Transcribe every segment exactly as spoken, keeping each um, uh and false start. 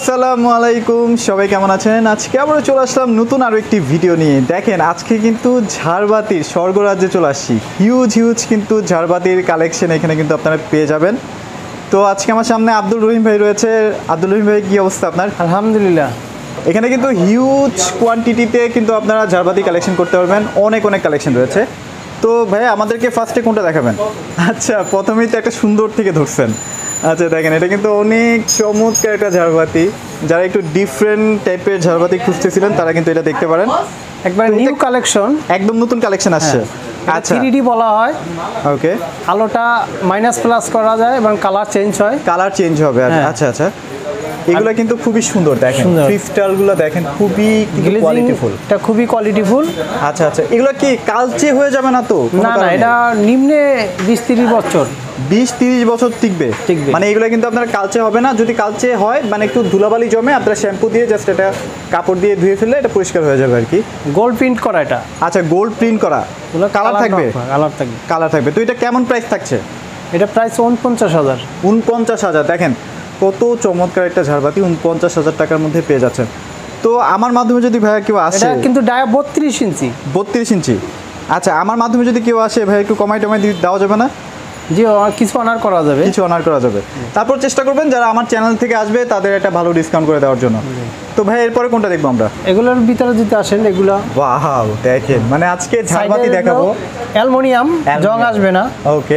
আসসালামু আলাইকুম, সবাই কেমন আছেন? আজকে আমরা চলে আসলাম নতুন আরও একটি ভিডিও নিয়ে। দেখেন আজকে কিন্তু ঝাড়বাতির স্বর্গরাজ্যে চলে আসছি। হিউজ হিউজ কিন্তু ঝাড়বাতির কালেকশন এখানে কিন্তু আপনারা পেয়ে যাবেন। তো আজকে আমার সামনে আব্দুল রহিম ভাই রয়েছে। আব্দুল রহিম ভাই, কী অবস্থা আপনার? আলহামদুলিল্লাহ। এখানে কিন্তু হিউজ কোয়ান্টিটিতে কিন্তু আপনারা ঝাড়বাতি কালেকশন করতে পারবেন। অনেক অনেক কালেকশন রয়েছে। তো ভাই আমাদেরকে ফার্স্টে কোনটা দেখাবেন? আচ্ছা, প্রথমেই তো একটা সুন্দর থেকে ধরছেন। আচ্ছা দেখেন, এটা কিন্তু অনেক চমৎকার একটা ঝাড়বাতি। যারা একটু ডিফারেন্ট টাইপের ঝাড়বাতি খুঁজতেছিলেন তারা কিন্তু এটা দেখতে পারেন। একবার নিউ কালেকশন, একদম নতুন কালেকশন আসছে। আচ্ছা, থ্রি ডি বলা হয়। ওকে, আলোটা মাইনাস প্লাস করা যায় এবং কালার চেঞ্জ হয়। কালার চেঞ্জ হবে। আচ্ছা আচ্ছা, এগুলো কিন্তু খুবই সুন্দর। দেখেন ক্রিস্টালগুলো দেখেন, খুবই কোয়ালিটিফুল। এটা খুবই কোয়ালিটিফুল। আচ্ছা আচ্ছা, এগুলো কি কালচে হয়ে যাবে না তো? না না, এটা নিম্নে বিশ তিরিশ বছর বিশ তিরিশ বছর টিকবে। মানে এগুলো কিন্তু আপনার কালচে হবে না। যদি কালচে হয় মানে একটু ধুলাবালি জমে, আপনার শ্যাম্পু দিয়ে জাস্ট এটা কাপড় দিয়ে ধুয়ে ফেললে এটা পরিষ্কার হয়ে যাবে আর কি। গোল্ড প্রিন্ট করা এটা। আচ্ছা, গোল্ড প্রিন্ট করা, কালার থাকবে? কালার থাকবে, কালার থাকবে। তো এটা কেমন প্রাইস থাকছে? এটা প্রাইস উনপঞ্চাশ হাজার। উনপঞ্চাশ হাজার। দেখেন কত চমৎকার একটা ঝাড়বাতি, উনপঞ্চাশ হাজার টাকার মধ্যে পেয়ে যাচ্ছেন। তো আমার মাধ্যমে যদি ভাইয়া কেউ আসে, কিন্তু ডায়া বত্রিশ ইঞ্চি। বত্রিশ ইঞ্চি। আচ্ছা, আমার মাধ্যমে যদি কেউ আসে ভাই, একটু কমাই টমাই দেওয়া যাবে না? জি, কিছু অনার করা যাবে, কিছু অনার করা যাবে। তারপর চেষ্টা করবেন যারা আমার চ্যানেল থেকে আসবে তাদের একটা ভালো ডিসকাউন্ট করে দেওয়ার জন্য। তো ভাই এরপরে কোনটা দেখবো আমরা? এগুলোর ভিতরে যদি আসেন, এগুলো ওয়াও দেখেন, মানে আজকে ঝাড়বাতি দেখাবো। অ্যালুমিনিয়াম, জং আসবে না। ওকে,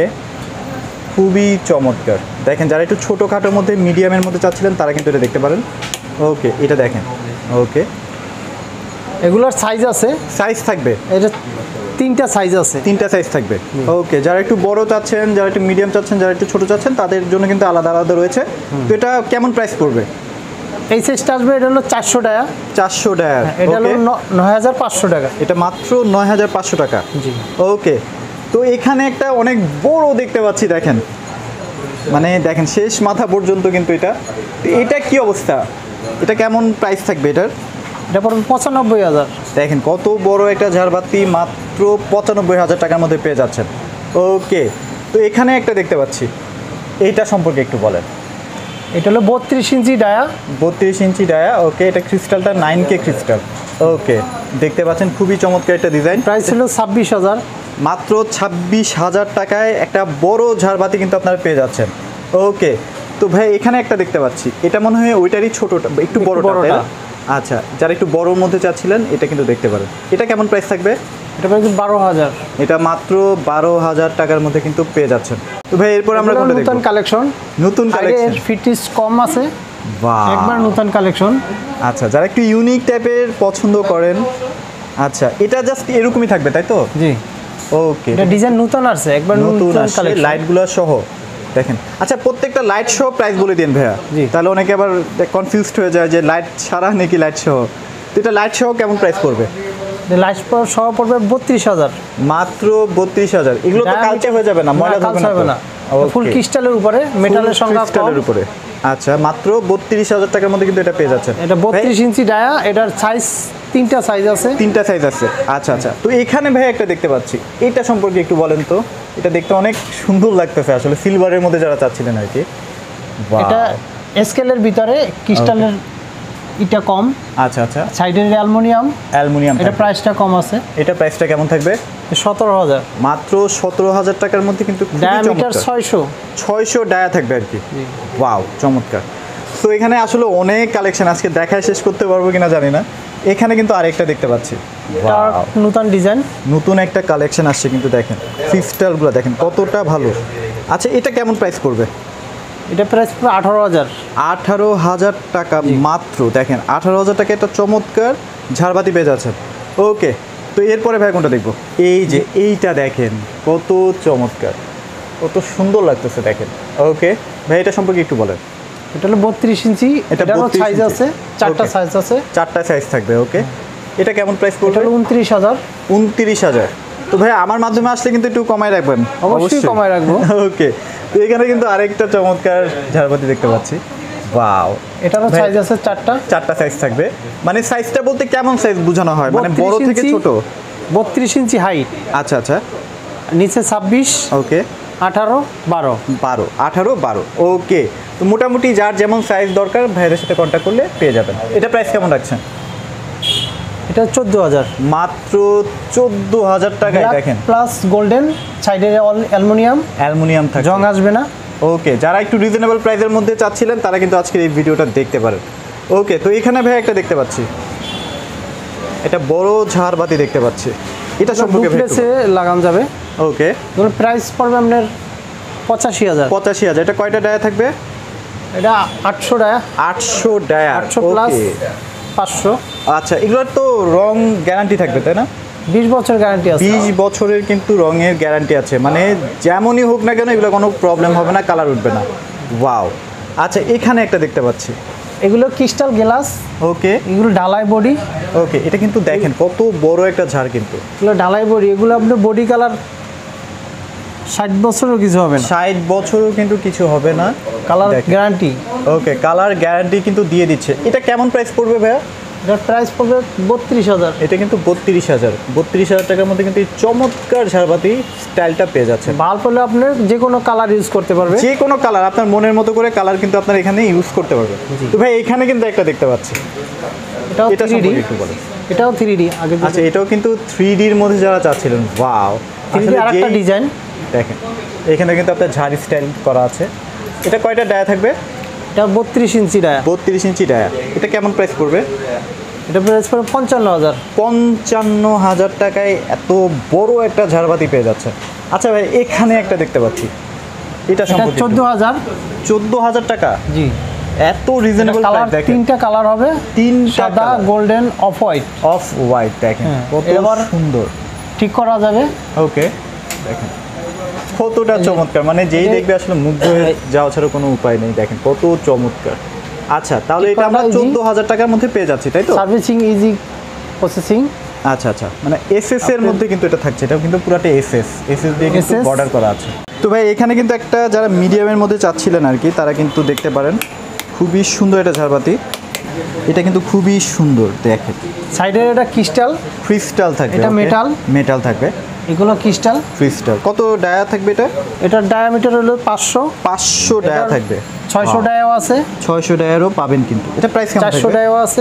খুবই চমৎকার। দেখেন যারা একটু ছোটোখাটোর মধ্যে মিডিয়ামের মধ্যে চাচ্ছিলেন তারা কিন্তু এটা দেখতে পারেন। ওকে, এটা দেখেন। ওকে, এগুলোর সাইজ আছে, সাইজ থাকবে। এটা তিনটা সাইজ আছে, তিনটা সাইজ থাকবে। ওকে, যারা একটু বড় চাচ্ছেন, যারা একটু মিডিয়াম চাচ্ছেন, যারা একটু ছোট চাচ্ছেন তাদের জন্য কিন্তু আলাদা আলাদা রয়েছে। তো এটা কেমন প্রাইস পড়বে? এই সাইজটা আসবে, এটা হলো চারশো টাকা। চারশো টাকা। এটা হলো নয় হাজার পাঁচশো টাকা। এটা মাত্র নয় হাজার পাঁচশো টাকা। জি। ওকে, তো এখানে একটা অনেক বড় দেখতে পাচ্ছি। দেখেন মানে দেখেন শেষ মাথা পর্যন্ত কিন্তু এটা। এটা কি অবস্থা? এটা কেমন প্রাইস থাকবে এটার? এটা পড়বে পঁচানব্বই হাজার। দেখেন কত বড় একটা ঝাড়বাতি, মাত্র পঁচানব্বই হাজার টাকার মধ্যে পেয়ে যাচ্ছেন। ওকে, তো এখানে একটা দেখতে পাচ্ছি, এইটা সম্পর্কে একটু বলেন। এটা হলো বত্রিশ ইঞ্চি ডায়া। বত্রিশ ইঞ্চি ডায়া। ওকে, এটা ক্রিস্টালটা নাইন কে ক্রিস্টাল। ওকে, দেখতে পাচ্ছেন খুবই চমৎকার একটা ডিজাইন। প্রাইস হলো ছাব্বিশ হাজার। মাত্র ছাব্বিশ হাজার টাকায় একটা বড় ঝাড়বাতি কিন্তু আপনারা পেয়ে যাচ্ছেন। ওকে, তো ভাই এখানে একটা দেখতে পাচ্ছি, এটা মনে হয় ওইটারই ছোটোটা, একটু বড়টা। আচ্ছা, যারা একটু বড়োর মধ্যে চাচ্ছিলেন এটা কিন্তু দেখতে পারেন। এটা কেমন প্রাইস থাকবে? এটা প্রাইস বারো হাজার। এটা মাত্র বারো হাজার টাকার মধ্যে কিন্তু পেয়ে যাচ্ছেন। তো ভাই এরপর আমরা কোনটা দেখব? নতুন কালেকশন। নতুন কালেকশন, ফিটিস কম আছে। বাহ, একবার নতুন কালেকশন। আচ্ছা, যারা একটু ইউনিক টাইপের পছন্দ করেন। আচ্ছা, এটা জাস্ট এরকমই থাকবে তাই তো? জি। ওকে, এটা ডিজাইন নতুন আছে, একবার নতুন কালেকশন, লাইটগুলো সহ দেখেন। আচ্ছা, প্রত্যেকটা লাইট সহ প্রাইস বলে দিন ভাইয়া, তাহলে অনেকে আবার কনফিউজড হয়ে যায় যে লাইট ছাড়া নাকি লাইট সহ। তো এটা লাইট সহ কেমন প্রাইস পড়বে? লাইট সহ পড়বে বত্রিশ হাজার। মাত্র বত্রিশ হাজার। এগুলো তো কালচে হয়ে যাবে না? ময়লা হবে না? ফুল ক্রিস্টালের উপরে, মেটালের সংখ্যা ক্রিস্টালের উপরে। আচ্ছা, মাত্র বত্রিশ হাজার টাকার মধ্যে কিন্তু এটা পেয়ে যাচ্ছে। এটা বত্রিশ ইঞ্চি ডায়া। এটার সাইজ তিনটা সাইজ আছে। তিনটা সাইজ আছে। আচ্ছা আচ্ছা, তো এখানে ভাই একটা দেখতে পাচ্ছি, এটা সম্পর্কে একটু বলেন তো। এটা দেখতে অনেক সুন্দর লাগতেছে আসলে, সিলভারের মধ্যে যারা চাচ্ছিলেন আর কি। এটা স্কেলের ভিতরে ক্রিস্টালের এটা কম। আচ্ছা আচ্ছা, সাইডের অ্যালুমিনিয়াম। অ্যালুমিনিয়াম। এটা প্রাইসটা কম আছে। এটা প্রাইসটা কেমন থাকবে? সতেরো হাজার। মাত্র সতেরো হাজার টাকার মধ্যে কিন্তু ডায়ামিটার ছয়শো। ছয়শো ডায়া থাকবে আর কি। ওয়াও, চমৎকার। তো এখানে আসলে অনেক কালেকশন, আজকে দেখায় শেষ করতে পারবো কিনা জানি না। এখানে কিন্তু আরেকটা দেখতে পাচ্ছি, নতুন ডিজাইন, নতুন একটা কালেকশন আসছে কিন্তু। দেখেন ক্রিস্টালগুলো দেখেন কতটা ভালো। আচ্ছা, এটা কেমন প্রাইস পড়বে? এটা প্রাইস পুরো আঠারো হাজার। আঠারো হাজার টাকা মাত্র। দেখেন আঠারো হাজার টাকা একটা চমৎকার ঝাড়বাতি পেয়ে যাচ্ছেন। ওকে, তো এরপরে ভাই কোনটা দেখবো? এই যে এইটা দেখেন কত চমৎকার, কত সুন্দর লাগতেছে দেখেন। ওকে ভাই, এটা সম্পর্কে একটু বলেন। এটা হলো বত্রিশ ইঞ্চি। এটা সাইজ আছে, চারটা সাইজ আছে, চারটা সাইজ থাকবে। ওকে, এটা কেমন প্রাইস পড়বে? এটা উনত্রিশ হাজার। উনত্রিশ হাজার। তো ভাই আমার মাধ্যমে আসলে কিন্তু একটু কমায় রাখবেন। অবশ্যই কমায় রাখবো। ওকে, তো এখানে কিন্তু আরেকটা চমৎকার ঝাড়বাতি দেখতে পাচ্ছি। ওয়াও, এটারও সাইজ আছে চারটা। চারটা সাইজ থাকবে। মানে সাইজটা বলতে কেমন সাইজ বোঝানো হয়? মানে বড় থেকে ছোট? বত্রিশ ইঞ্চি হাইট। আচ্ছা আচ্ছা, নিচে ছাব্বিশ। ওকে, আঠারো বারো। বারো আঠারো বারো। ওকে, তো মোটামুটি যার যেমন সাইজ দরকার ভাইয়ের সাথে কন্ট্যাক্ট করলে পেয়ে যাবেন। এটা প্রাইস কেমন রাখছেন? এটা চোদ্দ হাজার, মাত্র চোদ্দ হাজার টাকায় দেখেন, প্লাস গোল্ডেন, সাইডে অল অ্যালুমিনিয়াম, অ্যালুমিনিয়াম থাকে, জং আসবে না। ওকে, যারা একটু রিজনেবল প্রাইসের মধ্যে চাচ্ছিলেন তারা কিন্তু আজকের এই ভিডিওটা দেখতে পারেন। ওকে, তো এখানে ভাই একটা দেখতে পাচ্ছি, এটা বড় ঝাড়বাতি দেখতে পাচ্ছি, এটা সম্পর্কে প্লেসে লাগানো যাবে। ওকে, ধরুন প্রাইস পড়বে আপনার পঁচাশি হাজার। পঁচাশি হাজার। এটা কয়টা ডায়া থাকবে? এটা আটশো ডায়া। আটশো ডায়া, আটশো প্লাস পাঁচশো। আচ্ছা, এগুলোর তো রং গ্যারান্টি থাকবে তাই না? বিশ বছর গ্যারান্টি আছে। বিশ বছরের কিন্তু রঙের গ্যারান্টি আছে, মানে যেমনই হোক না কেন এগুলো কোনো প্রবলেম হবে না, কালার উঠবে না। ওয়াও। আচ্ছা, এখানে একটা দেখতে পাচ্ছি, এগুলো ক্রিস্টাল গ্লাস। ওকে, এগুলো ঢালাই বডি। ওকে, এটা কিন্তু দেখেন কত বড় একটা ঝাড়, কিন্তু এগুলো ঢালাই বডি, এগুলো আপনার বডি কালার ষাট বছরও কিছু হবে না। ষাট বছরও কিন্তু কিছু হবে না, colour guarantee. Okay, colour guarantee কিন্তু দিয়ে দিচ্ছে। এটা কেমন প্রাইস পড়বে ভাইয়া? এটার প্রাইস পড়বে বত্রিশ হাজার। এটা কিন্তু বত্রিশ হাজার, বত্রিশ হাজার টাকার মধ্যে কিন্তু এই চমৎকার ঝাড়বাতি স্টাইলটা পেয়ে যাচ্ছে। বাল্ব হলে আপনার যে কোনো কালার ইউজ করতে পারবে, যে কোনো কালার আপনার মনের মতো করে কালার কিন্তু আপনার এখানে ইউজ করতে পারবে। তো ভাই এখানে কিন্তু একটা দেখতে পাচ্ছি, এটাও এটা থ্রি ডি। সম্পর্কে একটু বলেন। এটাও থ্রি ডি। আগে আচ্ছা, এটাও কিন্তু থ্রি ডির মধ্যে যারা চাচ্ছিলেন, ওয়াও, থ্রি ডি আরেকটা ডিজাইন দেখেন, এখানে কিন্তু আপনার ঝাড়ি স্টাইল করা আছে। এটা কয়টা ডায়া থাকবে? এটা বত্রিশ ইঞ্চি ডায়া। বত্রিশ ইঞ্চি ডায়া। এটা কেমন প্রাইস পড়বে? এটা প্রাইস পড়বে পঞ্চান্ন হাজার। পঞ্চান্ন হাজার টাকায় এত বড় একটা ঝাড়বাতি পেয়ে যাচ্ছে। আচ্ছা ভাই, এখানে একটা দেখতে পাচ্ছি, এটা সম্পর্কে চোদ্দ হাজার। চোদ্দ হাজার টাকা? জি, এত রিজনেবল প্রাইস। দেখেন তিনটা কালার হবে, তিন সাদা, golden, off white. Off white দেখেন কত সুন্দর, ঠিক করা যাবে। ওকে, দেখেন কতটা চমৎকার, মানে যেই দেখবে আসলে মুগ্ধ হয়ে যাওয়া ছাড়া কোনো উপায় নেই। দেখেন কত চমৎকার। আচ্ছা, তাহলে এটা আমরা চোদ্দ হাজার টাকার মধ্যে পেয়ে যাচ্ছি, তাই তো? Servicing easy, processing. আচ্ছা আচ্ছা, মানে এসএস এর মধ্যে কিন্তু এটা থাকছে, এটা কিন্তু পুরাটা এসএস, এসএস দিয়ে কিন্তু বর্ডার করা আছে। তো ভাই এখানে কিন্তু একটা যারা মিডিয়ামের মধ্যে চাচ্ছিলেন আর কি, তারা কিন্তু দেখতে পারেন, খুবই সুন্দর এটা ঝাড়বাতি। এটা কিন্তু খুবই সুন্দর, দেখেন সাইডের এটা ক্রিস্টাল, ক্রিস্টাল থাকবে, এটা মেটাল, মেটাল থাকবে, এগুলো ক্রিস্টাল, ক্রিস্টাল। কত ডায়া থাকবে এটা? এটার ডায়ামিটার হলো পাঁচশো। পাঁচশো ডায়া থাকবে, ছয়শো ডায়াও আছে, ছয়শো ডায়ারও পাবেন কিন্তু। এটা প্রাইস কেমন? চারশো ডায়াও আছে।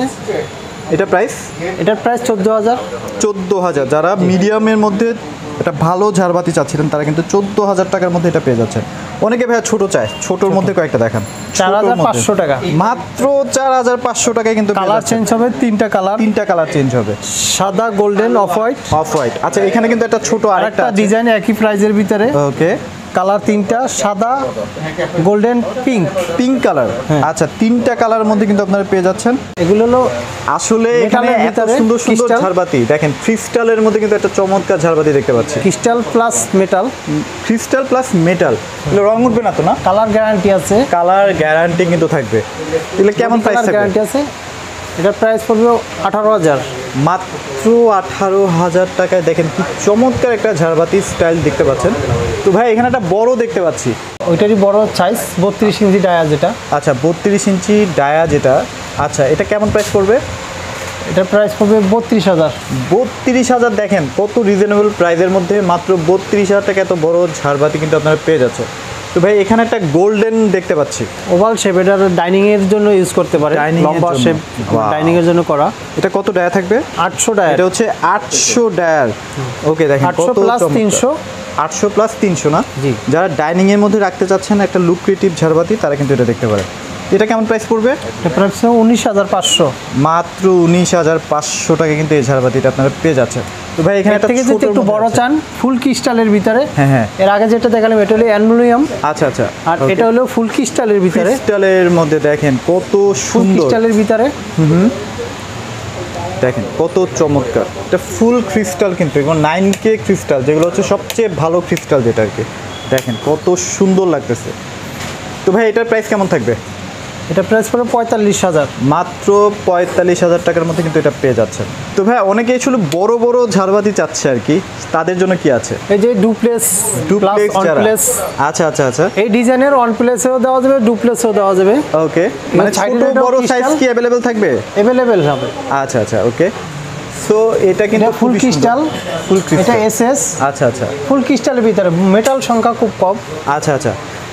এটা প্রাইস? এটার প্রাইস চোদ্দো হাজার। চোদ্দ হাজার। যারা মিডিয়ামের মধ্যে একটা ভালো ঝাড়বাতি চাচ্ছিলেন তারা কিন্তু চোদ্দ হাজার টাকার মধ্যে এটা পেয়ে যাচ্ছেন। অনেকে ভাইয়া ছোট চায়, ছোটোর মধ্যে কয়েকটা দেখান। চার হাজার পাঁচশো টাকা, মাত্র চার হাজার পাঁচশো টাকায় কিন্তু কালার চেঞ্জ হবে, তিনটা কালার, তিনটা কালার চেঞ্জ হবে, সাদা, golden, off white. Off white. আচ্ছা, এখানে কিন্তু একটা ছোট আরেকটা ডিজাইন একই প্রাইজের ভিতরে। ওকে, কালার তিনটা, সাদা, গোল্ডেন, পিঙ্ক। Pink colour. আচ্ছা, তিনটা কালারের মধ্যে কিন্তু আপনারা পেয়ে যাচ্ছেন। এগুলো হলো আসলে এখানে এত সুন্দর সুন্দর ঝাড়বাতি দেখেন, ক্রিস্টালের মধ্যে কিন্তু একটা চমৎকার ঝাড়বাতি দেখতে পাচ্ছি। Crystal plus metal, crystal plus metal. এগুলো রং উঠবে না তো? না, কালার গ্যারান্টি আছে। কালার গ্যারান্টি কিন্তু থাকবে। এগুলো কেমন প্রাইস থাকবে? গ্যারান্টি আছে। এটার প্রাইস পড়বে আঠারো হাজার। মাত্র আঠারো হাজার টাকায় দেখেন কি চমৎকার একটা ঝাড়বাতি স্টাইল দেখতে পাচ্ছেন। তো ভাই এখানে একটা বড় দেখতে পাচ্ছি, ওইটারই বড় সাইজ, বত্রিশ ইঞ্চি ডায়া যেটা। আচ্ছা, বত্রিশ ইঞ্চি ডায়া যেটা। আচ্ছা, এটা কেমন প্রাইস পড়বে? এটার প্রাইস পড়বে বত্রিশ হাজার। বত্রিশ হাজার। দেখেন কত রিজনেবল প্রাইসের মধ্যে মাত্র বত্রিশ হাজার টাকা এত বড় ঝাড়বাতি কিন্তু আপনারা পেয়ে যাচ্ছে। তো ভাই এখানে একটা গোল্ডেন দেখতে পাচ্ছি, ওভাল শেপ, এটা ডাইনিং এর জন্য ইউজ করতে পারে, লম্বা শেপ, ডাইনিং এর জন্য করা। এটা কত ডায়া থাকবে? আটশো ডায়া। এটা হচ্ছে আটশো ডায়ার। ওকে, দেখেন আটশো প্লাস তিনশো। আটশো প্লাস তিনশো না? জি। যারা ডাইনিং এর মধ্যে রাখতে চাচ্ছেন একটা লুক্রেটিভ ঝাড়বাতি, তারা কিন্তু এটা দেখতে পারে। এটা কেমন প্রাইস পড়বে? এটা প্রাইস উনিশ হাজার পাঁচশো। মাত্র উনিশ হাজার পাঁচশো টাকা কিন্তু এই ঝাড়বাতিটা আপনারা পেয়ে যাচ্ছেন। তো ভাই এখানে একটা ছোট একটু বড় চান, ফুল ক্রিস্টালের ভিতরে। হ্যাঁ হ্যাঁ, এর আগে যেটা দেখালাম এটা হলো অ্যালুমিনিয়াম। আচ্ছা আচ্ছা, আর এটা হলো ফুল ক্রিস্টালের ভিতরে। ক্রিস্টালের মধ্যে দেখেন কত সুন্দর, ক্রিস্টালের ভিতরে। হুম হুম, দেখেন কত চমৎকার। এটা ফুল ক্রিস্টাল কিন্তু, এবং নাইন কে ক্রিস্টাল, যেগুলো হচ্ছে সবচেয়ে ভালো ক্রিস্টাল যেটা আর কি। দেখেন কত সুন্দর লাগতেছে। তো ভাই এটার প্রাইস কেমন থাকবে? এটা প্রাইস পড়বে পঁয়তাল্লিশ হাজার। মাত্র পঁয়তাল্লিশ হাজার টাকার মধ্যে কিন্তু এটা পেয়ে যাচ্ছেন। তো ভাই অনেকেই আসলে বড় বড় ঝাড়বাতি চাচ্ছে আর কি, তাদের জন্য কি আছে? এই যে ডুপ্লেস, ডুপ্লেস যারা, আচ্ছা আচ্ছা আচ্ছা, এই ডিজাইনের ওয়ান প্লেসেও দেওয়া যাবে, ডুপ্লেসেও দেওয়া যাবে। ওকে, মানে ছোট বড় সাইজ কি अवेलेबल থাকবে? अवेलेबल হবে। আচ্ছা আচ্ছা, ওকে। সো এটা কিন্তু ফুল ক্রিস্টাল, ফুল ক্রিস্টাল, এটা এসএস। আচ্ছা আচ্ছা, ফুল ক্রিস্টালের ভিতরে, মেটাল সংখ্যা খুব কম। আচ্ছা আচ্ছা।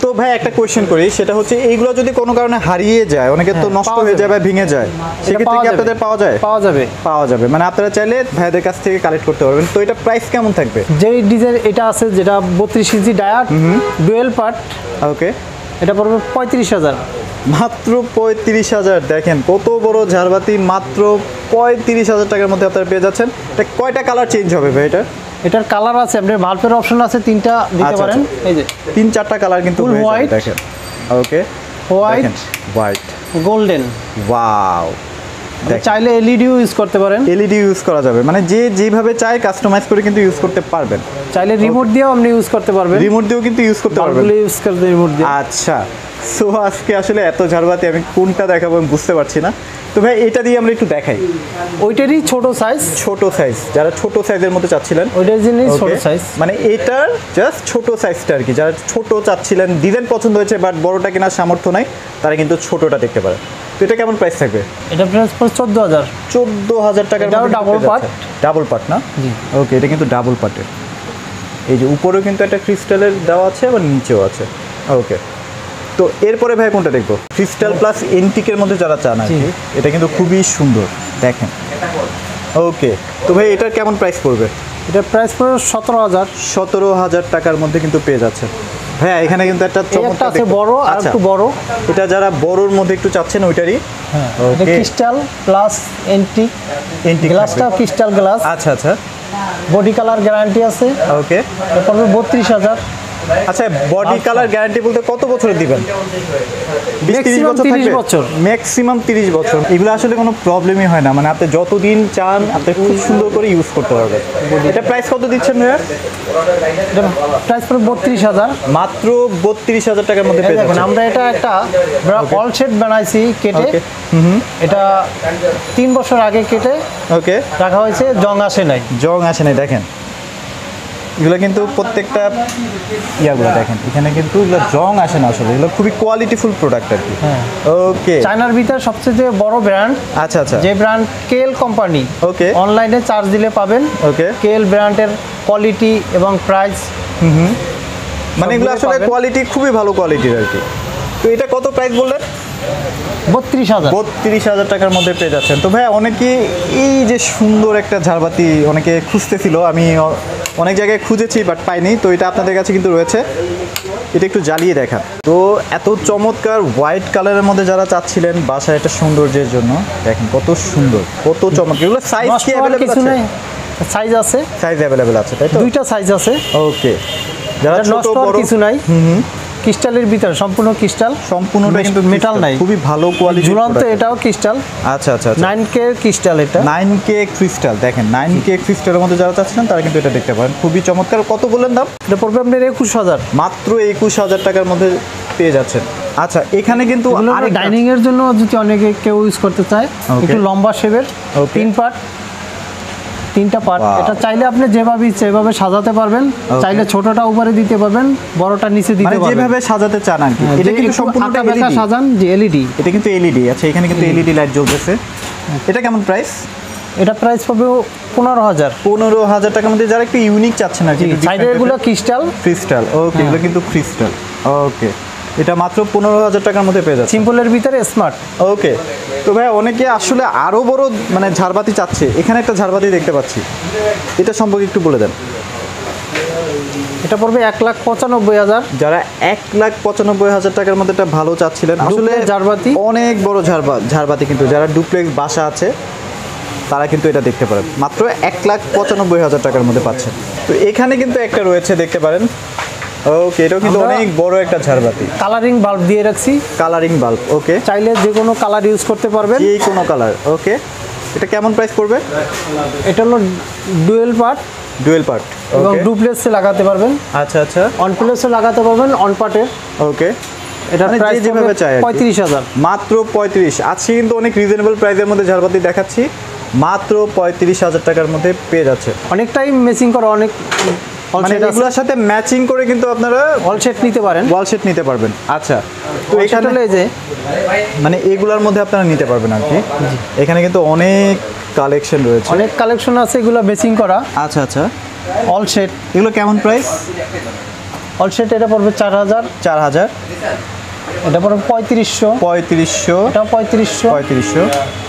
তো ভাই একটা কোয়েশ্চেন করি, সেটা হচ্ছে এইগুলো যদি কোনো কারণে হারিয়ে যায়, অনেকে তো নষ্ট হয়ে যায় বা ভেঙে যায়, সেক্ষেত্রে কি আপনাদের পাওয়া যায়? পাওয়া যাবে, পাওয়া যাবে। মানে আপনারা চাইলে ভাইদের কাছ থেকে কালেক্ট করতে পারবেন। তো এটা প্রাইস কেমন থাকবে? যেই ডিজাইন এটা আছে, যেটা বত্রিশ ইঞ্চি ডায়ার ডুয়েল পার্ট, ওকে, এটা পড়বে পঁয়ত্রিশ হাজার। মাত্র পঁয়ত্রিশ হাজার। দেখেন কত বড় ঝাড়বাতি, মাত্র পঁয়ত্রিশ হাজার টাকার মধ্যে আপনারা পেয়ে যাচ্ছেন। এটা কয়টা কালার চেঞ্জ হবে ভাই? এটা এটার কালার আছে, আপনার ভাল্বের অপশন আছে তিনটা দিতে পারেন। এই যে তিন চারটা কালার কিন্তু হয়ে যাবে। হোয়াইট, দেখেন, okay, white, white, golden. Wow, চাইলে এলইডিও ইউজ করতে পারেন। এলইডি ইউজ করা যাবে, মানে যে যেভাবে চায় কাস্টমাইজ করে কিন্তু ইউজ করতে পারবেন। চাইলে রিমোট দিয়েও আপনি ইউজ করতে পারবেন। রিমোট দিয়েও কিন্তু ইউজ করতে পারবেন। বাল্বগুলো ইউজ করতে রিমোট দিয়ে। আচ্ছা, সো আজকে আসলে এত ঝাড়বাতি আমি কোনটা দেখাবো আমি বুঝতে পারছি না। তো ভাই এটা দিয়ে আমরা একটু দেখাই। ওইটারই ছোট সাইজ, ছোট সাইজ, যারা ছোট সাইজের মধ্যে চাচ্ছিলেন ওইটার জন্যই ছোট সাইজ, মানে এটার জাস্ট ছোট সাইজটা আর কি। যারা ছোট চাচ্ছিলেন, ডিজাইন পছন্দ হয়েছে বাট বড়টা কেনার সামর্থ্য নাই, তারা কিন্তু ছোটটা দেখতে পারে। তো এটা কেমন প্রাইস থাকবে? এটা প্রাইস পড়বে চোদ্দ হাজার। চোদ্দ হাজার টাকার এটাও ডাবল পার্ট। ডাবল পার্ট না? জি, ওকে, এটা কিন্তু ডাবল পার্টের। এই যে উপরেও কিন্তু একটা ক্রিস্টালের দেওয়া আছে, আবার নিচেও আছে। ওকে, তো এরপরে ভাই কোনটা দেখবো? ক্রিস্টাল প্লাস এন্টিকের মধ্যে যারা চান আর কি, এটা কিন্তু খুবই সুন্দর, দেখেন। ওকে, তো ভাই এটার কেমন প্রাইস পড়বে? এটার প্রাইস পড়বে সতেরো হাজার। সতেরো হাজার টাকার মধ্যে কিন্তু পেয়ে যাচ্ছে। হ্যাঁ, এখানে কিন্তু একটা চমৎকার আছে বড়, আর একটু বড়। এটা যারা বড়র মধ্যে একটু চাচ্ছেন ওইটারই। হ্যাঁ, এটা ক্রিস্টাল প্লাস এন্টিক। এন্টিক গ্লাসটা ক্রিস্টাল গ্লাস। আচ্ছা আচ্ছা, বডি কালার গ্যারান্টি আছে। ওকে, এটা পড়বে বত্রিশ হাজার। আচ্ছা, বডি কালার গ্যারান্টি বলতে কত বছরের দিবেন? ম্যাক্সিমাম তিরিশ বছর। ম্যাক্সিমাম তিরিশ বছর। এগুলো আসলে কোনো প্রবলেমই হয় না, মানে আপনি যতদিন চান আপনি খুব সুন্দর করে ইউজ করতে পারবেন। এটা প্রাইস কত দিচ্ছেন ভাইয়া? এটা প্রাইস পড়বে বত্রিশ হাজার। মাত্র বত্রিশ হাজার টাকার মধ্যে পেয়ে যাবেন। আমরা এটা একটা অল সেট বানাইছি কেটে। হুম, এটা তিন বছর আগে কেটে ওকে রাখা হয়েছে, জং আসে নাই। জং আসে নাই, দেখেন এগুলো কিন্তু প্রত্যেকটা ইয়াগুলো দেখেন, এখানে কিন্তু এগুলো জং আসে না আসলে, এগুলো খুবই কোয়ালিটিফুল প্রোডাক্ট আর কি। হ্যাঁ, ওকে, চায়নার ভিতরে সবচেয়ে বড় ব্র্যান্ড। আচ্ছা আচ্ছা, যে ব্র্যান্ড কেএল কোম্পানি। ওকে, অনলাইনে চার্জ দিলে পাবেন। ওকে, কেএল ব্র্যান্ডের কোয়ালিটি এবং প্রাইস, হুম হুম, মানে এগুলো আসলে কোয়ালিটি খুবই ভালো কোয়ালিটির আর কি। তো এটা কত প্রাইস বললেন? বত্রিশ হাজার। বত্রিশ হাজার টাকার মধ্যে পেয়ে যাচ্ছেন। তো ভাই অনেকে এই যে সুন্দর একটা ঝাড়বাতি অনেকে খুঁজতেছিল, আমি অনেক জায়গায় খুঁজেছি বাট পাইনি, তো এটা আপনাদের কাছে কিন্তু রয়েছে। এটা একটু জ্বালিয়ে দেখান। তো এত চমৎকার হোয়াইট কালারের মধ্যে যারা চাচ্ছিলেন বাসায় একটা সৌন্দর্যের জন্য, দেখেন কত সুন্দর, কত চমৎকার। এগুলো সাইজ কি অ্যাভেলেবল আছে? সাইজ আছে, সাইজ অ্যাভেলেবল আছে, তাই তো? দুইটা সাইজ আছে। ওকে, যারা ছোট বড় কিছু নাই। হুম হুম, ক্রিস্টালের ভিতরে সম্পূর্ণ ক্রিস্টাল, সম্পূর্ণটা কিন্তু মেটাল নাই, খুবই ভালো কোয়ালিটি। ঝুলন্ত এটাও ক্রিস্টাল। আচ্ছা আচ্ছা, নাইন কে ক্রিস্টাল। এটা নাইন কে ক্রিস্টাল। দেখেন নাইন কে ক্রিস্টালের মধ্যে যারা চাচ্ছিলেন তারা কিন্তু এটা দেখতে পারেন, খুবই চমৎকার। কত বললেন দাম? এটা পড়বে আপনার একুশ হাজার। মাত্র একুশ হাজার টাকার মধ্যে পেয়ে যাচ্ছেন। আচ্ছা, এখানে কিন্তু ডাইনিং এর জন্য যদি অনেকে কেউ ইউজ করতে চায়, একটু লম্বা শেপের, তিন পার্ট, তিনটা পার্ট। এটা চাইলে আপনি যেভাবে ইচ্ছে এভাবে সাজাতে পারবেন। চাইলে ছোটটা উপরে দিতে পারবেন, বড়টা নিচে দিতে পারবেন, যেভাবে সাজাতে চান আর কি। এটা কিন্তু সম্পূর্ণটা এলইডি সাজান, যে এলইডি। এটা কিন্তু এলইডি। আচ্ছা, এখানে কিন্তু এলইডি লাইট জ্বলতেছে। এটা কেমন প্রাইস? এটা প্রাইস পাবে পনেরো হাজার। পনেরো হাজার টাকার মধ্যে যারা একটু ইউনিক চাচ্ছেন আর কি। সাইডের এগুলো ক্রিস্টাল। ক্রিস্টাল, ওকে, এগুলো কিন্তু ক্রিস্টাল। ওকে, এটা মাত্র পনেরো হাজার টাকার মধ্যে পেয়ে যাচ্ছে, সিম্পলের ভিতরে স্মার্ট। ওকে। তো ভাই অনেকে আসলে আরও বড় মানে ঝাড়বাতি চাচ্ছে, এখানে একটা ঝাড়বাতি দেখতে পাচ্ছি, এটা সম্পর্কে একটু বলে দেন। এটা পড়বে এক লাখ পঁচানব্বই হাজার। যারা এক লাখ পঁচানব্বই হাজার টাকার মধ্যে একটা ভালো চাচ্ছিলেন, আসলে ঝাড়বাতি অনেক বড় ঝাড়বা ঝাড়বাতি কিন্তু যারা ডুপ্লেক্স বাসা আছে তারা কিন্তু এটা দেখতে পারেন, মাত্র এক লাখ পঁচানব্বই হাজার টাকার মধ্যে পাচ্ছেন। তো এখানে কিন্তু একটা রয়েছে, দেখতে পারেন। ওকে, এটাও কিন্তু অনেক বড় একটা ঝাড়বাতি, কালারিং বাল্ব দিয়ে রাখছি। কালারিং বাল্ব, ওকে, চাইলে যে কোনো কালার ইউজ করতে পারবেন, যে কোনো কালার। ওকে, এটা কেমন প্রাইস পড়বে? এটা হলো ডুয়েল পার্ট। ডুয়েল পার্ট এবং ডুপ্লেক্সে লাগাতে পারবেন। আচ্ছা আচ্ছা, অন প্লেসে লাগাতে পারবেন, অন পার্টের। ওকে, এটা প্রাইস যেভাবে চাই পঁয়ত্রিশ হাজার। মাত্র পঁয়ত্রিশ। আজকে কিন্তু অনেক রিজনেবল প্রাইসের মধ্যে ঝাড়বাতি দেখাচ্ছি, মাত্র পঁয়ত্রিশ হাজার টাকার মধ্যে পেয়ে যাচ্ছে। অনেকটাই ম্যাচিং করা, অনেক মানে এগুলোর সাথে ম্যাচিং করে কিন্তু আপনারা ওয়াল সেট নিতে পারেন, ওয়াল সেট নিতে পারবেন। আচ্ছা, তো এখানে যে মানে এগুলোর মধ্যে আপনারা নিতে পারবেন আর কি। এখানে কিন্তু অনেক কালেকশন রয়েছে, অনেক কালেকশন আছে, এগুলো ম্যাচিং করা। আচ্ছা আচ্ছা, অল সেট। এগুলো কেমন প্রাইস? অলসেট এটা পড়বে চার হাজার। চার হাজার। এটা পড়বে পঁয়ত্রিশশো। পঁয়ত্রিশশো। এটা পঁয়ত্রিশশো। পঁয়ত্রিশশো।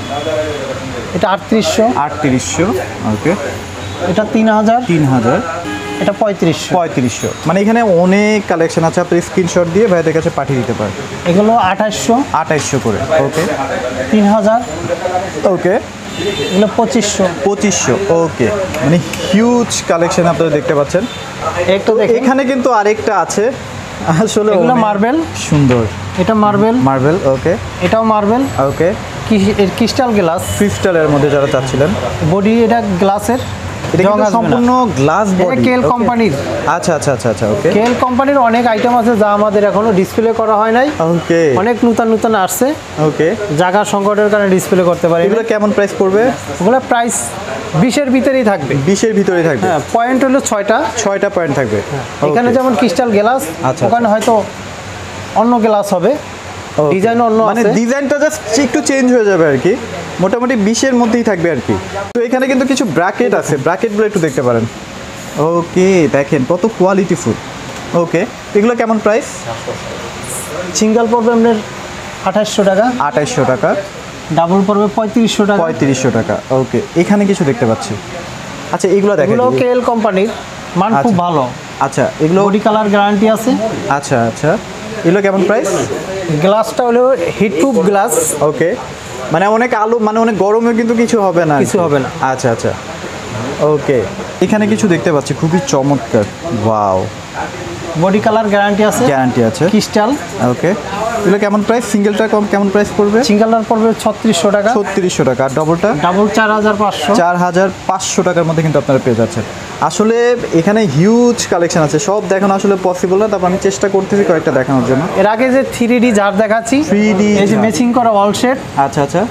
এটা আটত্রিশশো। আটত্রিশশো। ওকে। এটা তিন হাজার। তিন হাজার। এটা পঁয়ত্রিশশো। পঁয়ত্রিশশো। মানে এখানে অনেক কালেকশন আছে, আপনি স্ক্রিনশট দিয়ে ভাইদের কাছে পাঠিয়ে দিতে পারেন। এগুলো আঠাশশো। আঠাইশশো করে। ওকে। তিন হাজার। ওকে। এগুলো পঁচিশশো। পঁচিশশো। ওকে, মানে হিউজ কালেকশন আপনারা দেখতে পাচ্ছেন। একটু দেখেন এখানে কিন্তু আরেকটা আছে আসলে, এগুলো মার্বেল। সুন্দর। এটা মার্বেল। মার্বেল। ওকে। এটাও মার্বেল। ওকে। Crystal glass. ক্রিস্টালের মধ্যে যারা চাচ্ছিলেন, বডি এটা গ্লাসের, এটা কিন্তু সম্পূর্ণ গ্লাস বডি। কেল কোম্পানির। আচ্ছা আচ্ছা আচ্ছা আচ্ছা। ওকে। কেল কোম্পানির অনেক আইটেম আছে যা আমাদের এখনো ডিসপ্লে করা হয় নাই। ওকে। অনেক নতুন নতুন আসছে। ওকে। জায়গা সংকটের কারণে ডিসপ্লে করতে পারি। এগুলো কেমন প্রাইস পড়বে? ওগুলো প্রাইস বিশের ভিতরেই থাকবে। বিশের ভিতরেই থাকবে। হ্যাঁ, পয়েন্ট হলো ছয়টা। ছয়টা পয়েন্ট থাকবে। এখানে যেমন ক্রিস্টাল গ্লাস, আচ্ছা, ওখানে হয়তো অন্য গ্লাস হবে, ডিজাইন অন্য আছে, মানে ডিজাইনটা জাস্ট একটু চেঞ্জ হয়ে যাবে আর কি। মোটামুটি বিশের মধ্যেই থাকবে আর কি। তো এখানে কিন্তু কিছু ব্র্যাকেট আছে, ব্র্যাকেটগুলো একটু দেখতে পারেন। ওকে, দেখেন কত কোয়ালিটি ফুল। ওকে, এগুলো কেমন প্রাইস? সিঙ্গেল পড়বে আপনার আঠাশশো টাকা। আঠাইশশো টাকা। ডাবল পড়বে পঁয়ত্রিশশো টাকা। পঁয়ত্রিশশো টাকা। ওকে, এখানে কিছু দেখতে পাচ্ছি। আচ্ছা, এগুলো দেখেন, এগুলো কেএল কোম্পানির, মান খুব ভালো। আচ্ছা, এগুলো বডি কালার গ্যারান্টি আছে। আচ্ছা আচ্ছা, এগুলো কেমন প্রাইস? গ্লাসটা হলো হিট প্রুফ গ্লাস। ওকে, মানে অনেক আলো, মানে অনেক গরমে কিন্তু কিছু হবে না। কিছু হবে না। আচ্ছা আচ্ছা। ওকে, এখানে কিছু দেখতে পাচ্ছি খুবই চমৎকার। ওয়াও, বডি কালার গ্যারান্টি আছে। গ্যারান্টি আছে। ক্রিস্টাল। ওকে, এগুলো কেমন প্রাইস? সিঙ্গেলটা কম কেমন প্রাইস পড়বে? সিঙ্গেলটার পড়বে ছত্রিশশো টাকা। ছত্রিশশো টাকা। আর ডবলটা? ডাবল চার হাজার পাঁচশো। চার হাজার পাঁচশো টাকার মধ্যে কিন্তু আপনারা পেয়ে যাচ্ছেন। আসলে এখানে হিউজ কালেকশন আছে, সব দেখানো আসলে পসিবল না, তারপর আমি চেষ্টা করতেছি কয়েকটা দেখানোর জন্য। এর আগে যে থ্রি ডি ঝাড় দেখাচ্ছি, থ্রি ডি এই যে ম্যাচিং করা ওয়াল সেট। আচ্ছা আচ্ছা।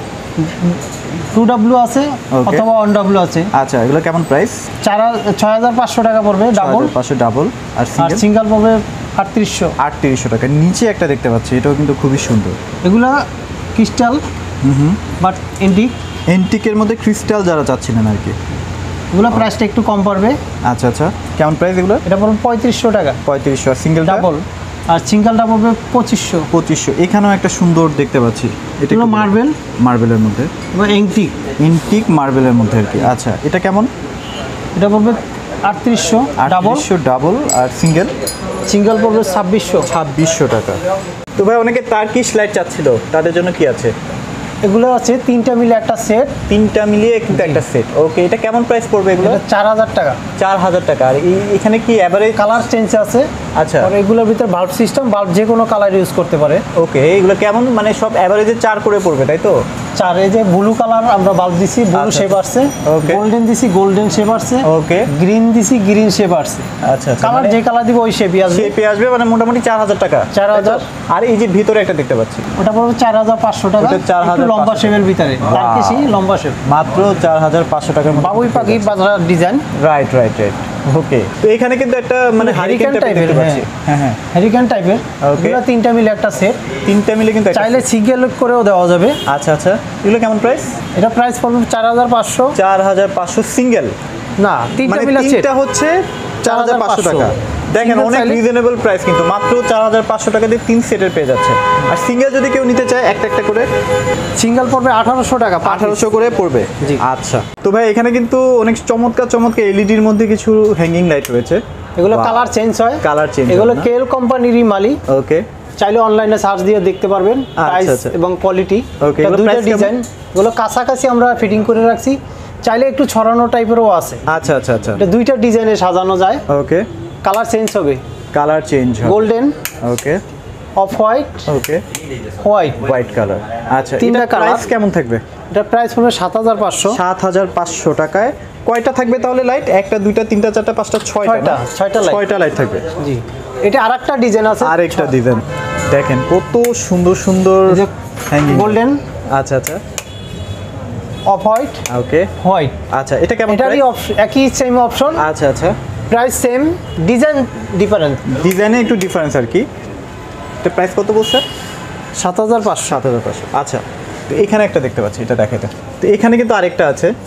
টু ডাব্লিউ আছে অথবা ওয়ান ডাব্লিউ আছে। আচ্ছা, এগুলো কেমন প্রাইস? চার ছয় হাজার পাঁচশো টাকা পড়বে ডাবল। পাঁচশো ডাবল। আর আর সিঙ্গেল পড়বে আটত্রিশশো। আটত্রিশশো টাকা। নিচে একটা দেখতে পাচ্ছি, এটাও কিন্তু খুবই সুন্দর। এগুলা crystal, hmm hmm, but antique. এন্টিকের মধ্যে ক্রিস্টাল যারা চাচ্ছিলেন আর কি, এগুলো প্রাইসটা একটু কম পড়বে। আচ্ছা আচ্ছা, কেমন প্রাইস এগুলো? এটা পড়বে পঁয়ত্রিশশো টাকা। পঁয়ত্রিশশো। আর সিঙ্গেল ডাবল, আর সিঙ্গেলটা পড়বে পঁচিশশো। পঁচিশশো। এখানেও একটা সুন্দর দেখতে পাচ্ছি, এটা এগুলো মার্বেল। মার্বেলের মধ্যে এবং এন্টিক। এন্টিক মার্বেলের মধ্যে আর কি। আচ্ছা, এটা কেমন? এটা পড়বে আটত্রিশশো ডাবল। আটত্রিশশো ডাবল। আর সিঙ্গেল? সিঙ্গেল পড়বে ছাব্বিশশো। ছাব্বিশশো টাকা। তো ভাই, অনেকে টার্কিশ লাইট চাচ্ছিল, তাদের জন্য কি আছে? এগুলো আছে তিনটা মিলে একটা সেট। তিনটা মিলিয়ে কিন্তু একটা সেট। ওকে, এটা কেমন প্রাইস পড়বে এগুলো? চার হাজার টাকা। চার হাজার টাকা। আর এই এখানে কি এভারেজ কালার চেঞ্জ আছে। আচ্ছা, আর এগুলোর ভিতরে বাল্ব সিস্টেম, বাল্ব যে কোনো কালার ইউজ করতে পারে। ওকে, এগুলো কেমন, মানে সব এভারেজে চার করে পড়বে তাই তো? চার, এই যে ব্লু কালার আমরা বাল্ব দিছি, ব্লু শেপ আসছে। ওকে। গোল্ডেন দিছি, গোল্ডেন শেপ আসছে। ওকে। গ্রিন দিছি, গ্রিন শেপ আসছে। আচ্ছা আচ্ছা, কালার যে কালার দিব ওই শেপই আসবে। শেপে আসবে, মানে মোটামুটি চার হাজার টাকা। চার হাজার। আর এই যে ভিতরে একটা দেখতে পাচ্ছি, ওটা পড়বে চার হাজার পাঁচশো টাকা। ওটা চার হাজার একটু লম্বা শেপের ভিতরে, তার বেশি লম্বা শেপ। মাত্র চার হাজার পাঁচশো টাকার মধ্যে। বাবুই পাখি বাজার design. Right right right. Okay, তো এখানে কিন্তু একটা মানে হারিকেন টাইপের দেখতে পাচ্ছি। হ্যাঁ হ্যাঁ, হারিকেন টাইপের। ওকে। এগুলো তিনটা মিলে একটা সেট। তিনটা মিলে কিন্তু একটা চাইলে সিঙ্গেল করেও দেওয়া যাবে। আচ্ছা আচ্ছা, এগুলো কেমন প্রাইস? এটা প্রাইস পড়বে চার হাজার পাঁচশো। চার হাজার পাঁচশো সিঙ্গেল? না, তিনটা মানে মিলে সেট। তিনটা হচ্ছে চার হাজার পাঁচশো টাকা। দেখেন, অনেক রিজনেবল প্রাইস, কিন্তু মাত্র চার হাজার পাঁচশো টাকা দিয়ে তিন সেটের পেয়ে যাচ্ছে। আর সিঙ্গেল যদি কেউ নিতে চায় একটা একটা করে, সিঙ্গেল পড়বে আঠারোশো টাকা। আঠারোশো করে পড়বে। জি। আচ্ছা, তো ভাই এখানে কিন্তু অনেক চমৎকার চমৎকার এলইডির মধ্যে কিছু হ্যাঙ্গিং লাইট রয়েছে। এগুলো কালার চেঞ্জ হয়। Colour change. এগুলো কেএল কোম্পানিরই মালি। ওকে, চাইলে অনলাইনে সার্চ দিয়ে দেখতে পারবেন প্রাইস এবং কোয়ালিটি। ওকে, দুইটা ডিজাইন, এগুলো কাছাকাছি আমরা ফিটিং করে রাখছি। চাইলে একটু ছড়ানো টাইপেরও আছে। আচ্ছা আচ্ছা আচ্ছা, এটা দুইটা ডিজাইনে সাজানো যায়। ওকে, কালার চেঞ্জ হবে। কালার চেঞ্জ হবে। Golden, okay, off white, okay, white. White colour. আচ্ছা, তিনটা এটা প্রাইস কালার। কেমন থাকবে? এটা প্রাইস পড়বে সাত হাজার পাঁচশো। সাত হাজার পাঁচশো টাকায় কয়টা থাকবে তাহলে লাইট? একটা, দুইটা, তিনটা, চারটা, পাঁচটা, ছয়টা। ছয়টা, ছয়টা লাইট। ছয়টা লাইট থাকবে। জি, এটা আরেকটা ডিজাইন আছে। আরেকটা ডিজাইন দেখেন, কত সুন্দর সুন্দর হ্যাঙ্গিং। গোল্ডেন, আচ্ছা আচ্ছা, অফ হোয়াইট, ওকে, হোয়াইট। আচ্ছা, এটা কেমন? এটারই একই সেম অপশন। আচ্ছা আচ্ছা, প্রাইস সেম, ডিজাইন ডিফারেন্ট। ডিজাইনে একটু ডিফারেন্স আর কি। এটা প্রাইস কত বলছে? সাত হাজার পাঁচশো। সাত হাজার পাঁচশো। আচ্ছা, তো এখানে একটা দেখতে পাচ্ছি, এটা দেখাতে। তো এখানে কিন্তু আরেকটা আছে,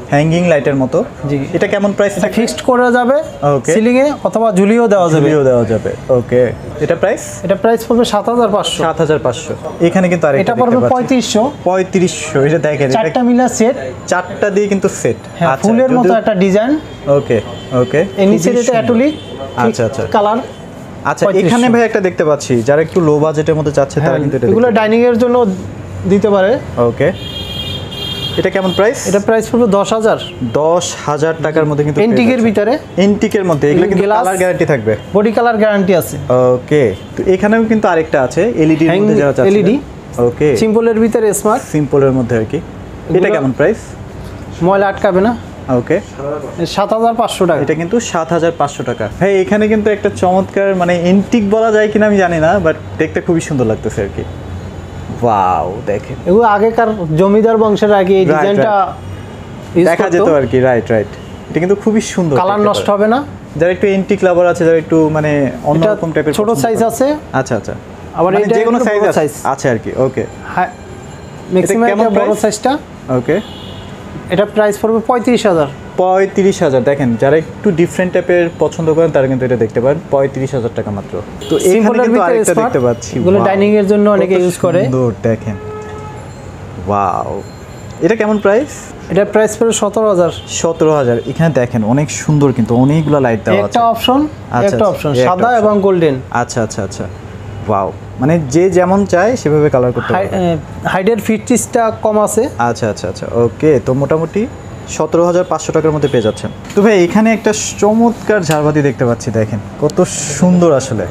হ্যাঙ্গিং লাইটের মতো। জি। এটা কেমন প্রাইস? এটা ফিক্সড করা যাবে ওকে। সিলিং এ অথবা ঝুলিয়েও দেওয়া যাবে। ঝুলিয়েও দেওয়া যাবে। ওকে। এটা প্রাইস? এটা প্রাইস পড়বে সাত হাজার পাঁচশো। সাত হাজার পাঁচশো। এখানে কিন্তু আরেকটা এটা পড়বে পঁয়ত্রিশশো। পঁয়ত্রিশশো। এটা দেখেন চারটা মিলা সেট, চারটা দিয়ে কিন্তু সেট। হ্যাঁ, ফুলের মতো একটা ডিজাইন। ওকে ওকে। এর নিচে এটা অ্যাটলিক আচ্ছা আচ্ছা কালার। আচ্ছা এখানে ভাই একটা দেখতে পাচ্ছি যারা একটু লো বাজেটের মধ্যে চাচ্ছে তারা কিন্তু এটা এগুলো ডাইনিং এর জন্য দিতে পারে। ওকে। এটা কেমন প্রাইস? এটা প্রাইস পড়বে দশ হাজার। দশ হাজার টাকার মধ্যে কিন্তু এন্টিকের ভিতরে, এন্টিকের মধ্যে এগুলো কিন্তু কালার গ্যারান্টি থাকবে। বডি কালার গ্যারান্টি আছে। ওকে। তো এখানেও কিন্তু আরেকটা আছে এলইডি এর মধ্যে যারা চাচ্ছে। এলইডি। ওকে। সিম্পলের ভিতরে স্মার্ট। সিম্পলের মধ্যে আর কি। এটা কেমন প্রাইস? ময়লা আটকাবে না। ওকে। সাত হাজার পাঁচশো টাকা। এটা কিন্তু সাত হাজার পাঁচশো টাকা। ভাই এখানে কিন্তু একটা চমৎকার মানে এন্টিক বলা যায় কিনা আমি জানি না, বাট দেখতে খুবই সুন্দর লাগতেছে আর কি। ওয়াও দেখেন, এগুলো আগেকার জমিদার বংশের আগে এই ডিজাইনটা দেখা যেত আর কি। Right right. এটা কিন্তু খুবই সুন্দর, কালার নষ্ট হবে না। যারা একটু এন্টিক লাভার আছে, যারা একটু মানে অন্যরকম টাইপের ছোট সাইজ আছে। আচ্ছা আচ্ছা। আবার মানে এটা যে কোনো সাইজ সাইজ আছে আর কি। ওকে। হ্যাঁ, ম্যাক্সিমাম এটা বড় সাইজটা। ওকে। এটা প্রাইস পড়বে পঁয়ত্রিশ হাজার। পঁয়ত্রিশ হাজার। দেখেন যারা একটু ডিফারেন্ট টাইপের পছন্দ করেন তারা কিন্তু এটা দেখতে পারেন, পঁয়ত্রিশ হাজার টাকা মাত্র। তো এখানে কিন্তু আরেকটা দেখতে পাচ্ছি, এগুলো ডাইনিং এর জন্য অনেকে ইউজ করে। সুন্দর দেখেন। ওয়াও। এটা কেমন প্রাইস? এটা প্রাইস পড়বে সতেরো হাজার। সতেরো হাজার। এখানে দেখেন অনেক সুন্দর কিন্তু অনেকগুলো লাইট দেওয়া আছে। একটা অপশন, একটা অপশন সাদা এবং গোল্ডেন। আচ্ছা আচ্ছা আচ্ছা। ওয়াও। মানে যে যেমন চায় সেভাবে কালার করতে পারে। হাইডের ফিটনেসটা কম আছে। আচ্ছা আচ্ছা আচ্ছা। ওকে। তো মোটামুটি সতেরো হাজার পাঁচশো টাকার মধ্যে পেয়ে যাচ্ছেন। তো ভাই এখানে একটা চমৎকার ঝাড়বাতি দেখতে পাচ্ছি, দেখেন কত সুন্দর আসলে।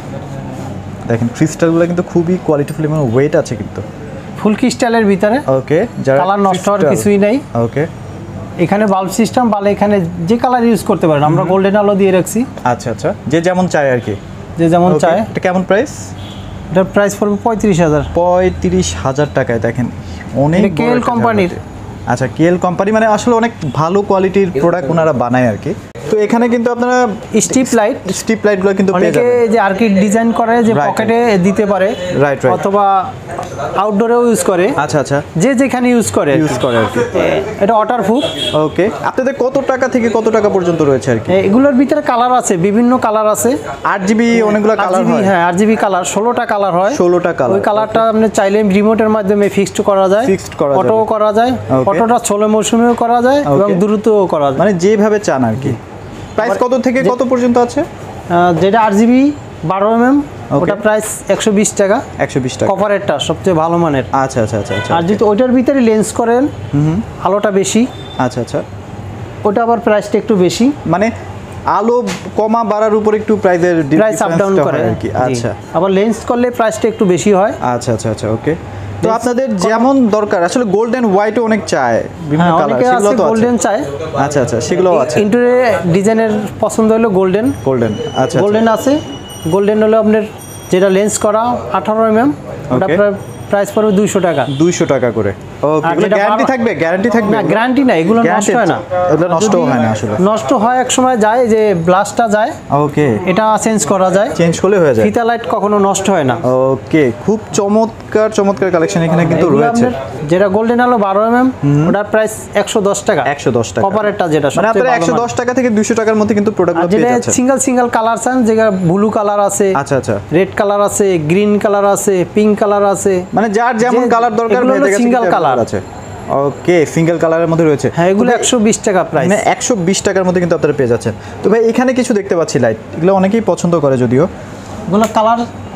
দেখেন ক্রিস্টালগুলো কিন্তু খুবই কোয়ালিটিফুল এবং ওয়েট আছে কিন্তু। ফুল ক্রিস্টালের ভিতরে। ওকে। কালার নষ্ট হওয়ার কিছুই নাই। ওকে। এখানে বাল্ব সিস্টেম, বালে এখানে যে কালার ইউজ করতে পারেন। আমরা গোল্ডেন আলো দিয়ে রাখছি। আচ্ছা আচ্ছা। যে যেমন চায় আর কি। যে যেমন চায়। এটা কেমন প্রাইস? এটার প্রাইস পড়বে পঁয়ত্রিশ হাজার। পঁয়ত্রিশ হাজার টাকায়। দেখেন অনেক কেএল কোম্পানির। আচ্ছা কেএল কোম্পানি, মানে আসলে অনেক ভালো কোয়ালিটির প্রোডাক্ট ওনারা বানায় আর কি। তো এখানে কিন্তু আপনারা স্ট্রিপ লাইট, স্ট্রিপ লাইটগুলো কিন্তু পেয়ে অনেকে যাবেন। যে আর্কিড ডিজাইন করে যে পকেটে দিতে পারে, রাইট রাইট, অথবা আউটডোরেও ইউজ করে। আচ্ছা আচ্ছা। যে যেখানে ইউজ করে ইউজ করে আর কি। এটা ওয়াটারপ্রুফ। ওকে। আপনাদের কত টাকা থেকে কত টাকা পর্যন্ত রয়েছে আর কি? এগুলোর ভিতরে কালার আছে, বিভিন্ন কালার আছে। আট জিবি অনেকগুলো কালার হয়। হ্যাঁ, আট জিবি কালার, ষোলোটা কালার হয়। ষোলোটা কালার। ওই কালারটা আপনি চাইলে রিমোটের মাধ্যমে ফিক্সড করা যায়, ফিক্সড করা যায়, অটো করা যায়। অটোটা ষোলো মৌসুমেও করা যায় এবং দ্রুতও করা যায়, মানে যেভাবে চান আর কি। প্রাইস কত থেকে কত পর্যন্ত আছে? যেটা আট জিবি বারো এম এম ওটা প্রাইস একশো বিশ টাকা। একশো বিশ টাকা। কপারেরটা সবচেয়ে ভালো মানের। আচ্ছা আচ্ছা আচ্ছা আচ্ছা। আর যদি ওইটার ভিতরে লেন্স করেন, হুম, আলোটা বেশি। আচ্ছা আচ্ছা। ওটা আবার প্রাইসটা একটু বেশি, মানে আলো কমা বাড়ার উপর একটু প্রাইসের প্রাইস আপ ডাউন করে আর কি। আচ্ছা। আবার লেন্স করলে প্রাইসটা একটু বেশি হয়। আচ্ছা আচ্ছা আচ্ছা। ওকে। তো আপনাদের যেমন দরকার আসলে গোল্ডেন হোয়াইটও অনেক চায়, বিভিন্ন কালার, সেগুলো তো আছে। গোল্ডেন চায়। আচ্ছা আচ্ছা, সেগুলোও আছে। ইন্টেরিয়র ডিজাইনের পছন্দ হলো গোল্ডেন। গোল্ডেন। আচ্ছা। গোল্ডেন আছে। গোল্ডেন হলো আপনার যেটা লেন্স করা আঠারো এম এম, ওটা প্রাইস পড়বে দুইশো টাকা। দুইশো টাকা করে। ওকে। এগুলো গ্যারান্টি থাকবে? গ্যারান্টি থাকবে? না, গ্যারান্টি না, এগুলো নষ্ট হয় না। এগুলো নষ্ট হয় না আসলে। নষ্ট হয় এক সময় যায়, যে ব্লাস্টটা যায়। ওকে। এটা চেঞ্জ করা যায়, চেঞ্জ করলে হয়ে যায়। ফিতা লাইট কখনো নষ্ট হয় না। ওকে। খুব চমৎকার চমৎকার কালেকশন এখানে কিন্তু রয়েছে। যেটা গোল্ডেন আলো বারো এম এম, ওটার প্রাইস একশো দশ টাকা। একশো দশ টাকা। কপারেরটা যেটা মানে আপনারা একশো দশ টাকা থেকে দুইশো টাকার মধ্যে কিন্তু প্রোডাক্টগুলো পেয়ে যাচ্ছেন। সিঙ্গেল সিঙ্গেল কালার চান, যেটা ব্লু কালার আছে, আচ্ছা আচ্ছা, রেড কালার আছে, গ্রিন কালার আছে, পিঙ্ক কালার আছে, মানে যার যেমন কালার দরকার সিঙ্গেল কালার আছে। ওকে। সিঙ্গেল কালারের মধ্যে রয়েছে। হ্যাঁ, এগুলো একশো বিশ টাকা প্রাইস। মানে একশো বিশ টাকার মধ্যে কিন্তু আপনারা পেয়ে যাচ্ছেন। তো ভাই এখানে কিছু দেখতে পাচ্ছি লাইট, এগুলো অনেকেই পছন্দ করে, যদিও এগুলো কালার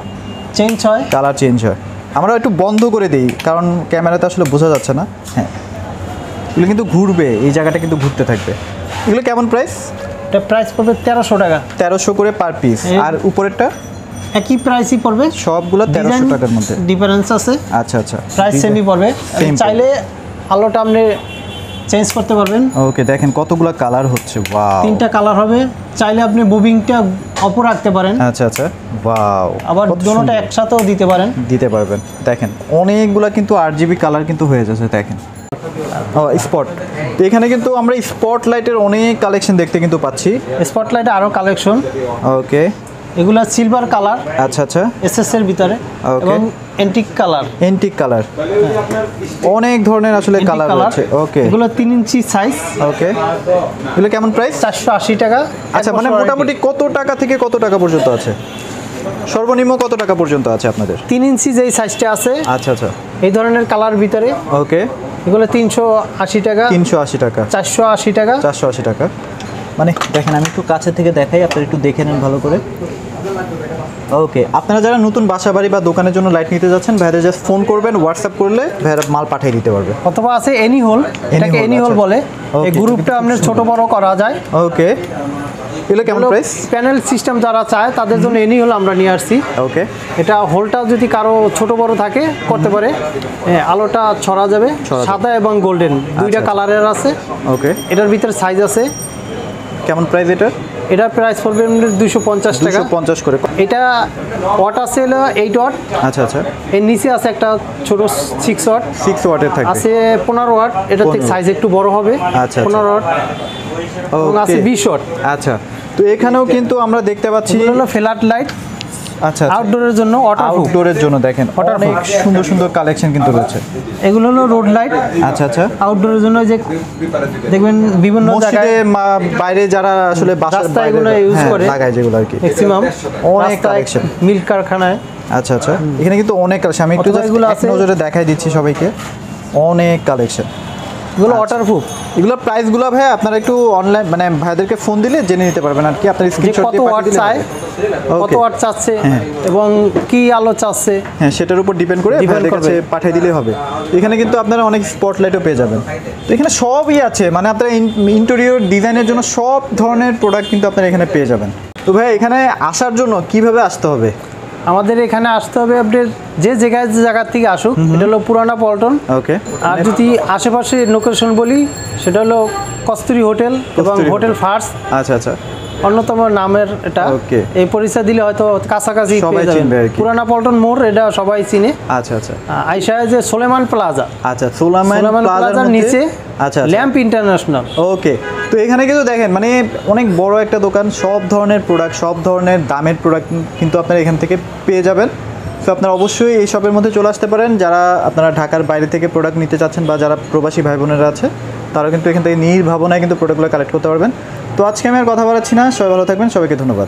চেঞ্জ হয়। কালার চেঞ্জ হয়। আমরা একটু বন্ধ করে দিই কারণ ক্যামেরাতে আসলে বোঝা যাচ্ছে না। হ্যাঁ, এগুলো কিন্তু ঘুরবে, এই জায়গাটা কিন্তু ঘুরতে থাকবে। এগুলো কেমন প্রাইস? এটা প্রাইস পড়বে তেরোশো টাকা। তেরোশো করে পার পিস। আর উপরেরটা একই প্রাইসই পড়বে, সবগুলো তেরোশো টাকার মধ্যে। ডিফারেন্স আছে। আচ্ছা আচ্ছা, প্রাইস সেমই পড়বে। চাইলে আলোটা আপনি চেঞ্জ করতে পারবেন। ওকে। দেখেন কতগুলো কালার হচ্ছে। ওয়াও। তিনটা কালার হবে। চাইলে আপনি বুবিংটা অপর রাখতে পারেন। আচ্ছা আচ্ছা। ওয়াও। আবার দুটোটা একসাথেও দিতে পারেন। দিতে পারবেন। দেখেন অনেকগুলা কিন্তু আট জিবি কালার কিন্তু হয়ে যাচ্ছে। দেখেন ও স্পট। তো এখানে কিন্তু আমরা স্পট লাইটের অনেক কালেকশন দেখতে কিন্তু পাচ্ছি। স্পট লাইটে আরো কালেকশন। ওকে। এগুলা সিলভার কালার। আচ্ছা আচ্ছা। এসএস এর ভিতরে। ওকে। এবং অ্যান্টিক কালার। অ্যান্টিক কালার, অনেক ধরনের আসলে কালার আছে। ওকে, এগুলো তিন ইঞ্চি সাইজ। ওকে, এগুলো কেমন প্রাইস? চারশো আশি টাকা। আচ্ছা, মানে মোটামুটি কত টাকা থেকে কত টাকা পর্যন্ত আছে? সর্বনিম্ন কত টাকা পর্যন্ত আছে আপনাদের? তিন ইঞ্চি যেই সাইজটা আছে। আচ্ছা আচ্ছা, এই ধরনের কালার ভিতরে। ওকে, এগুলো তিনশো আশি টাকা। তিনশো আশি টাকা, চারশো আশি টাকা, চারশো আশি টাকা। মানে দেখেন, আমি একটু কাছে থেকে দেখাই, আপনারা একটু দেখে নেন ভালো করে। ওকে, আপনারা যারা নতুন বাসা বাড়ি বা দোকানের জন্য লাইট নিতে যাচ্ছেন, ভাইরা জাস্ট ফোন করবেন, হোয়াটসঅ্যাপ করলে ভাইরা মাল পাঠিয়ে দিতে পারবে। অথবা আছে এনি হোল, এটাকে এনি হোল বলে। এই গ্রুপটা আপনার ছোট বড় করা যায়। ওকে, এগুলো কেমন প্রাইস? প্যানেল সিস্টেম যারা চায় তাদের জন্য এনি হোল আমরা নিয়ে আসছি। ওকে, এটা হোলটা যদি কারো ছোট বড় থাকে করতে পারে। আলোটা ছড়া যাবে, সাদা এবং গোল্ডেন দুইটা কালারের আছে। ওকে, এটার ভিতরে সাইজ আছে। কেমন প্রাইস এটা? এটার প্রাইস পড়বে দুইশো পঞ্চাশ টাকা। দুইশো পঞ্চাশ করে। এটা ওয়াট আছে হলো এইট ওয়াট। আচ্ছা আচ্ছা, এর নিচে আছে একটা ছোট সিক্স ওয়াট। সিক্স ওয়াটের থাকে। আছে পনেরো ওয়াট, এটা থেকে সাইজ একটু বড় হবে। আচ্ছা, পনেরো ওয়াট। এবং আছে বিশ ওয়াট। আচ্ছা, তো এখানেও কিন্তু আমরা দেখতে পাচ্ছি হলো ফ্ল্যাট লাইট। আচ্ছা, আউটডোরের জন্য, আউটডোরের জন্য দেখেন অনেক সুন্দর সুন্দর কালেকশন কিন্তু রয়েছে। এগুলো হলো রোড লাইট। আচ্ছা আচ্ছা, আউটডোরের জন্য যে দেখবেন বিভিন্ন মসজিদে বাইরে যারা আসলে বাসার বাইরে এগুলো ইউজ করে লাগায় যেগুলো আর কি, ম্যাক্সিমাম অনেক কালেকশন। মিল্ক কারখানায়। আচ্ছা আচ্ছা, এখানে কিন্তু অনেক কালেকশন। আমি একটু এক নজরে দেখাই দিচ্ছি সবাইকে, অনেক কালেকশন। এগুলো ওয়াটারপ্রুফ। এগুলোর প্রাইসগুলো ভাই আপনারা একটু অনলাইন মানে ভাইদেরকে ফোন দিলে জেনে নিতে পারবেন আর কি। আপনার স্ক্রিনশট দিয়ে পাঠিয়ে দিলে চাই, কত ওয়াট চাচ্ছে এবং কি আলো চাচ্ছে, হ্যাঁ সেটার উপর ডিপেন্ড করে ভাইদের কাছে পাঠিয়ে দিলেই হবে। এখানে কিন্তু আপনারা অনেক স্পটলাইটও পেয়ে যাবেন। তো এখানে সবই আছে, মানে আপনারা ইন্টেরিয়র ডিজাইনের জন্য সব ধরনের প্রোডাক্ট কিন্তু আপনারা এখানে পেয়ে যাবেন। তো ভাই এখানে আসার জন্য কিভাবে আসতে হবে? আমাদের এখানে আসতে হবে আপনার যে জায়গায় যে জায়গা থেকে আসুক। এটা হলো পুরানা পল্টন। ওকে, আর যদি আশেপাশে লোকেশন বলি সেটা হলো কস্তুরী হোটেল এবং হোটেল ফার্স্ট। আচ্ছা আচ্ছা, অন্যতম নামের এটা। ওকে, এই পরিচয় দিলে হয়তো কাছাকাছি সবাই চিনবে আর কি। পুরানা পল্টন মোড়, এটা সবাই চিনে। আচ্ছা আচ্ছা, আইসা যে সোলেমান প্লাজা। আচ্ছা, সোলাইমান প্লাজার নিচে আচ্ছা ল্যাম্প ইন্টারন্যাশনাল। ওকে, তো এখানে কিন্তু দেখেন মানে অনেক বড় একটা দোকান, সব ধরনের প্রোডাক্ট, সব ধরনের দামের প্রোডাক্ট কিন্তু আপনারা এখান থেকে পেয়ে যাবেন। তো আপনারা অবশ্যই এই শপের মধ্যে চলে আসতে পারেন। যারা আপনারা ঢাকার বাইরে থেকে প্রোডাক্ট নিতে চাচ্ছেন বা যারা প্রবাসী ভাই বোনেরা আছে, তারা কিন্তু এখান থেকে নির্ভাবনায় কিন্তু প্রোডাক্টগুলো কালেক্ট করতে পারবেন। তো আজকে আমি আর কথা বলাচ্ছি না, সবাই ভালো থাকবেন, সবাইকে ধন্যবাদ।